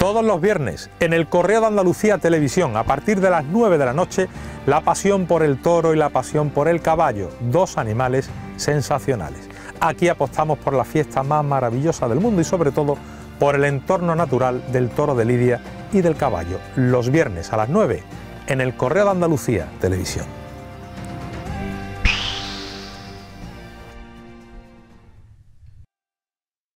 Todos los viernes, en el Correo de Andalucía Televisión, a partir de las 9 de la noche, la pasión por el toro y la pasión por el caballo, dos animales sensacionales. Aquí apostamos por la fiesta más maravillosa del mundo y sobre todo por el entorno natural del toro de lidia y del caballo. Los viernes a las 9, en el Correo de Andalucía Televisión.